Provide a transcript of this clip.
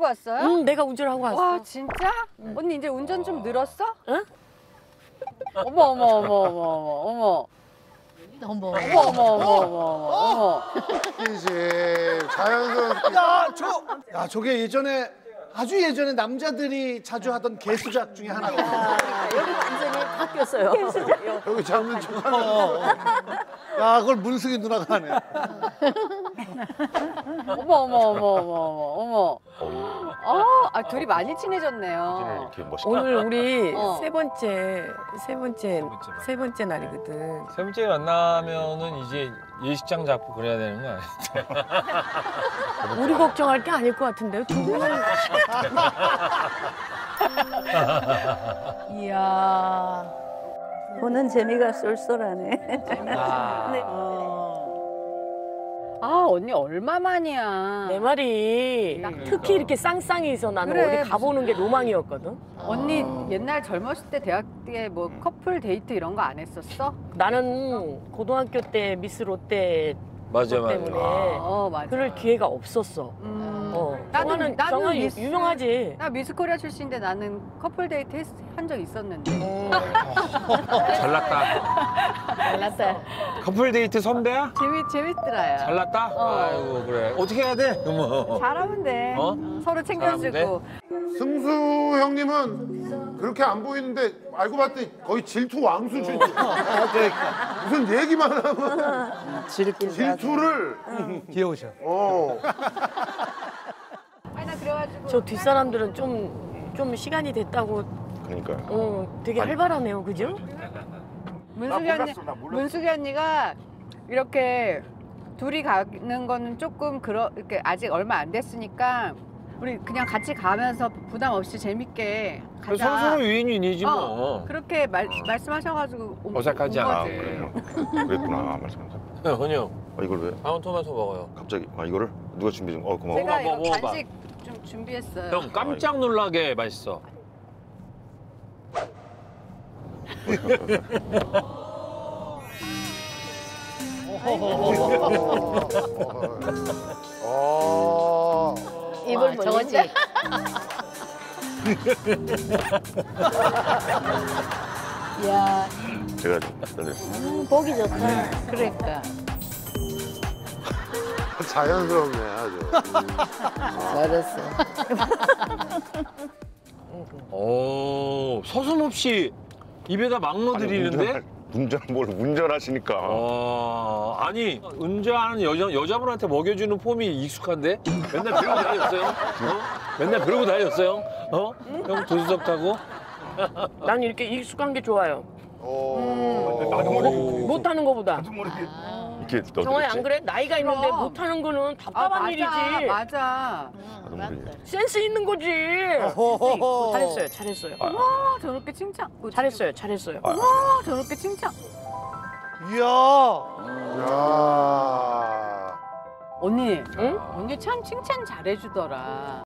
왔어요? 응, 내가 운전을 하고 왔어. 와 진짜? 언니 이제 운전 좀 늘었어? 응? 어머 어머 어머 어머 어머 어머 어머 어머 어머 어머 스킨십 자연스럽게. 야, 저게 예전에 아주 예전에 남자들이 자주 하던 개수작 중에 하나거든. 여기 완전히 바뀌었어요. 여기 잡는 척하는. 야, 그걸 문승희 누나가 하네. 어머 어머 어머 어머 어머 아 둘이 많이 친해졌네요. 이렇게 멋있게. 오늘 우리 어. 세 번째 날이거든. 세 번째 만나면은 이제 예식장 잡고 그래야 되는 거 아니야? 우리 걱정할 게 아닐 것 같은데요, 두 분은. 이야. 보는 재미가 쏠쏠하네. 아 언니 얼마만이야. 내 말이 특히 이렇게 쌍쌍이서 나는 그래, 어디 가보는 게 로망이었거든. 언니 옛날 젊었을 때 대학 때 뭐 커플 데이트 이런 거 안 했었어? 나는 고등학교 때 미스 롯데 맞아 그것 맞아. 때문에 맞아. 그럴 기회가 없었어. 나는 정말 미스- 유명하지. 나 미스코리아 출신인데 나는 커플 데이트 한 적 있었는데. 잘났다. 잘났다. 커플 데이트 선배야? 재밌더라야. 잘났다? 아이고 그래. 어떻게 해야 돼? 그럼 잘하면 돼. 어? 서로 챙겨주고. 승수 형님은 그렇게 안 보이는데 알고 봤더니 거의 질투 왕 수준. 무슨 얘기만 하면 질투를. 귀여우셔. 아니 나 그래가지고. 저 뒷사람들은 좀 시간이 됐다고 그러니까요. 되게 활발하네요, 그죠? 문숙이 언니가 이렇게 둘이 가는 거는 조금 이렇게 아직 얼마 안 됐으니까 우리 그냥 같이 가면서 부담 없이 재밌게 가자. 서로 윈윈이지 뭐. 어, 그렇게 말씀하셔가지고 어색하지 온 않아. 아, 거지. 그래요. 그랬구나. 말씀하세요. 헌영, 이걸 왜? 방울토마토 먹어요. 갑자기 이거를 누가 준비 좀? 고마워. 제가 이거 먹어봐. 간식 좀 준비했어요. 형 깜짝 놀라게 맛있어. 입을 저거지? 야, 제가 좀 해드렸습니다. 보기 좋다. 그러니까. 자연스럽네 아주. 잘했어. 오, 서슴없이 입에다 막 넣어드리는데? 운전하시니까. 아니 운전하는 여자분한테 먹여주는 폼이 익숙한데? 맨날 그러고 다녔어요? 맨날 그러고 다녔어요? 형 조수석 타고? 난 이렇게 익숙한 게 좋아요. 오. 못하는 거보다. 이렇게 정말 안 넣어드렸지? 그래? 나이가 있는데 그럼. 못하는 거는 답답한 일이지. 맞아. 나도 모르게. 센스 있는 거지. 잘했어요, 잘했어요. 저렇게 칭찬. 잘했어요, 잘했어요. 저렇게 칭찬. 이야. 야. 언니, 응? 언니 참 칭찬 잘해주더라.